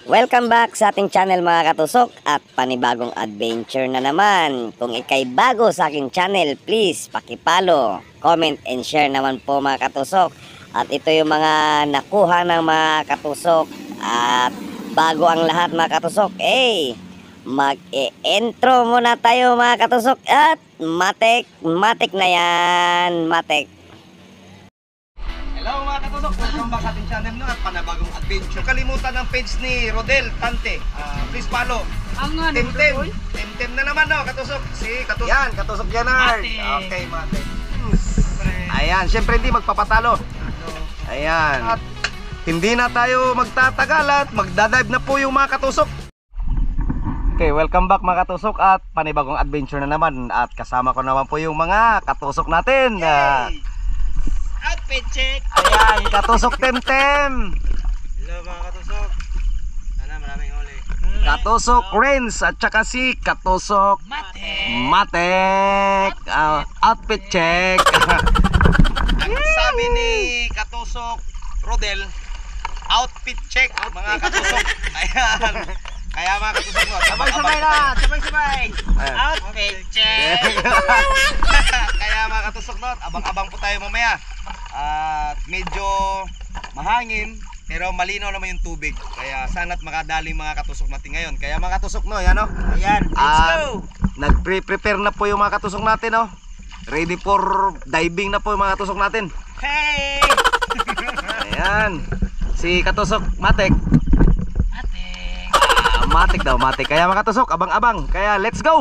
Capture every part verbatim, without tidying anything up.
Welcome back sa ating channel mga katusok at panibagong adventure na naman. Kung ikay bago sa aking channel, please pakipalo, comment and share naman po mga katusok. At ito yung mga nakuha ng mga katusok. At bago ang lahat mga katusok, eh mag-e-intro muna tayo mga katusok. At matik, matik na yan, matik. Hello mga katusok, welcome back sa ating channel no at panabagong adventure. Kalimutan ang page ni Rodel Tante. Uh, please follow. Ang nga, Temtem. Temtem na naman no, katusok. Si katusok. Yan, katusok yan. Okay, mate. Ayan, syempre hindi magpapatalo. Ayan. At hindi na tayo magtatagal at magdadive na po yung mga katusok. Okay, welcome back mga katusok at panibagong adventure na naman. At kasama ko naman po yung mga katusok natin. Uh, Outfit check. Ayan, katusok Temtem. Hello mga katusok. Sana maraming huli. Katusok Renz at saka si katusok Matek. Matek. Uh, outfit check. Ang sabi ni katusok Rodel, outfit check mga katusok. Ayan. Kaya mga katusok mo, Sabay-sabay na. Sabay-sabay. Outfit check. Kaya mga katusok mo, abang-abang po tayo mamaya. At medyo mahangin pero malinaw naman yung tubig. Kaya sana't makadali mga katusok natin ngayon. Kaya mga katusok no, yan o. Ayan, let's At go. nagpre-prepare na po yung mga katusok natin o. Ready for diving na po yung mga katusok natin. Hey! Ayan. Si katusok Matek. Matek. Ah, Matek daw, Matek. Kaya mga katusok, abang-abang. Kaya let's go.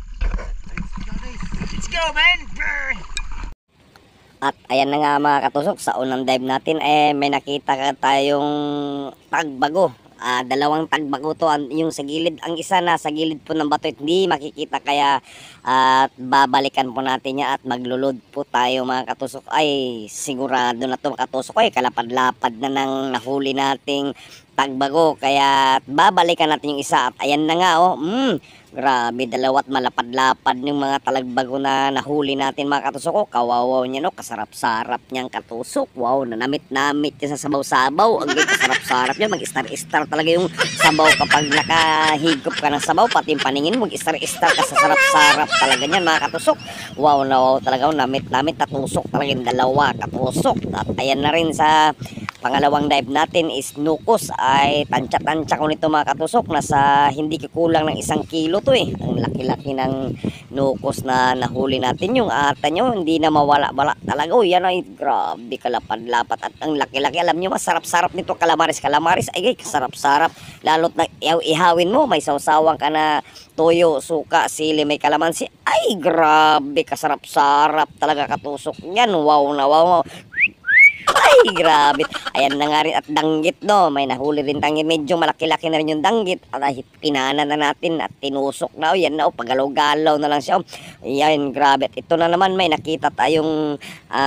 Let's go, man. Brr. At ayan na nga mga katusok, sa unang dive natin eh may nakita ka tayong tagbago. Ah, dalawang tagbago to, yung sa gilid, ang isa na sa gilid po ng bato, hindi makikita, kaya at babalikan po natin niya at maglulod po tayo mga katusok. Ay sigurado na to mga katusok, ay kalapad-lapad na nang nahuli nating tagbago, kaya babalikan natin yung isa. At ayan na nga oh, mm, grabe, dalawat malapad-lapad yung mga talagbago na nahuli natin mga katusok. Oh, kawawaw niya no, kasarap-sarap niyang katusok. Wow, nanamit-namit niya sa sabaw-sabaw. Ang kasarap-sarap niya, mag-star-star talaga yung sabaw kapag nakahigop ka ng sabaw, pati yung paningin mo, mag-star-star ka sa sarap-sarap talaga niyan mga katusok. Wow na wow talaga, oh, namit-namit, tatusok talaga yung dalawa katusok. At ayan na rin sa pangalawang dive natin is nukos, ay tansya-tansya ko nito mga katusok, nasa hindi kukulang ng isang kilo to eh. Ang laki-laki ng nukos na nahuli natin, yung ata nyo hindi na mawala-wala talaga. Oh, yan ay grabe kalapad-lapat at ang laki-laki. Alam nyo masarap-sarap nito kalamaris, kalamaris ay kasarap-sarap, lalo't na ihawin mo, may sawsawang ka na toyo, suka, sili, may kalamansi, ay grabe kasarap-sarap talaga katusok yan. Wow na wow. Ay, grabe. Ayan na nga rin at danggit no. May nahuli rin danggit. Medyo malaki-laki na rin yung danggit. At ay, pinana na natin at tinusok na. O, yan na o. Pagalaw-galaw na lang siya. O. Ayan, grabe. At ito na naman may nakita tayong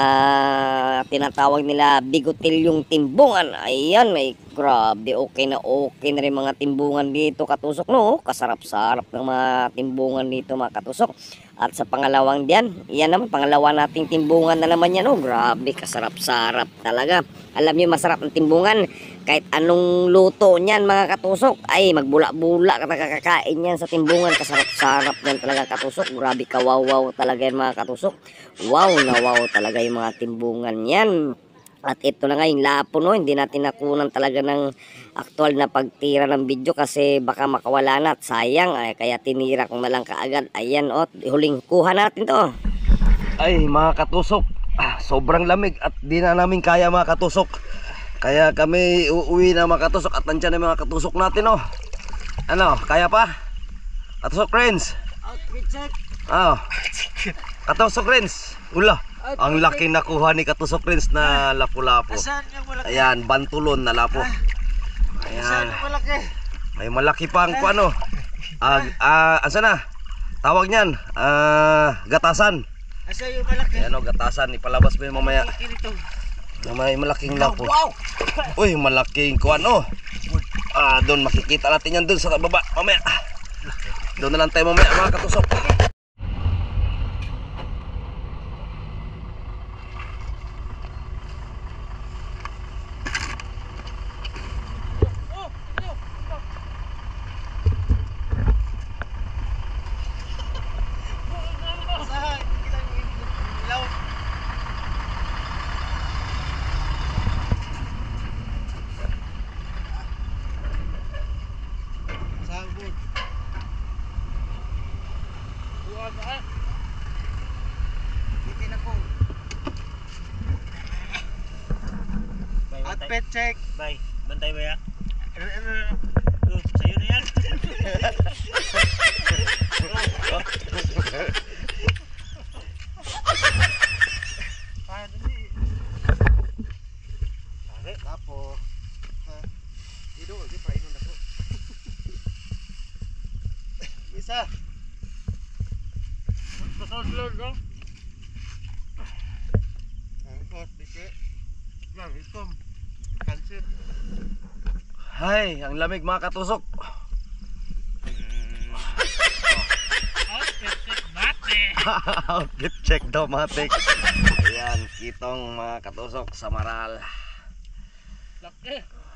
uh, tinatawag nila bigutil yung timbungan. Ayan, may grabe. Okay na okay na rin mga timbungan dito katusok no. Kasarap-sarap ng mga timbungan dito mga katusok. At sa pangalawang diyan, yan naman, pangalawa nating timbungan na naman yan. Oh, grabe, kasarap-sarap talaga. Alam niyo masarap ng timbungan. Kahit anong luto niyan mga katusok, ay magbula-bula kakakain yan sa timbungan. Kasarap-sarap yan talaga katusok. Grabe, kawawaw talaga yan mga katusok. Wow na wow talaga yung mga timbungan yan. At ito na nga yung lapo no, hindi natin nakunan talaga ng aktual na pagtira ng video kasi baka makawala na at sayang, ay, kaya tinira ko na lang kaagad. Ayan o, huling kuha natin to. Ay mga katusok, ah, sobrang lamig at di na namin kaya mga katusok. Kaya kami uuwi na mga katusok at nandiyan na mga katusok natin oh. Ano, kaya pa? Katusok Renz. Outfit check. Oh. Katusok Renz. Ula. Ang laki nakuha ni katusok Renz na lapu-lapu. Saan yung malaki? Ayan, bantulon na lapo. Saan Ayan. yung malaki? May malaki pang kuano. Ah, ah, asa na? Tawag niyan, ah, gatasan. Saan yung malaki? Ayan o, gatasan. Ipalabas mo yung mamaya. Ito. Na may malaking lapo. Wow! Uy, malaking kuano. Ah, doon makikita natin yan doon sa baba. Mamaya. Doon na lang tayo mamaya mga katusok. Outfit check. Bay, bantay ba ya? Oh, sa'yo na yan. Ah, dali. Pare, lapo. Ha. Ido, di pa inon ako. Isa. Pasaslog, no? Angkot, dike. Lang, itom. Kansit. Hay, ang lamig mga katusok. Outfit check, bate. Outfit check daw matik. Ayan, kitong mga katusok sa Maral. Laki.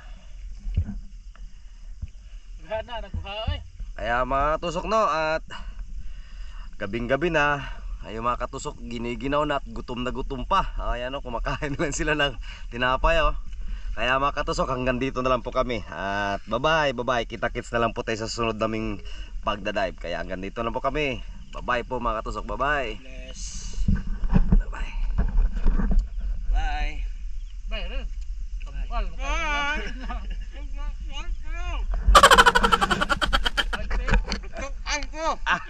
Gana, nakuha eh. Kaya mga katusok no, at gabing-gabi na. Ay mga katusok, giniginaw na at gutom na gutom pa. Ayan o, kumakain lang sila ng tinapay o. Kaya mga katusok, hanggang dito na lang po kami. At bye-bye, bye-bye. Kita-kits na lang po tayo sa sunod naming pagdadive. Kaya hanggang dito na lang po kami. Bye-bye po mga katusok, bye-bye. Bless. Bye-bye. Bye. Bay, rin. Kabukal. Bye. Ah,